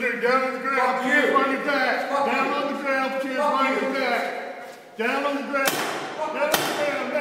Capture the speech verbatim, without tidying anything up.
Lieutenant, down on the ground, put your hands on your back. Down on the ground, put your hands on your back. Down on the ground, down on the ground.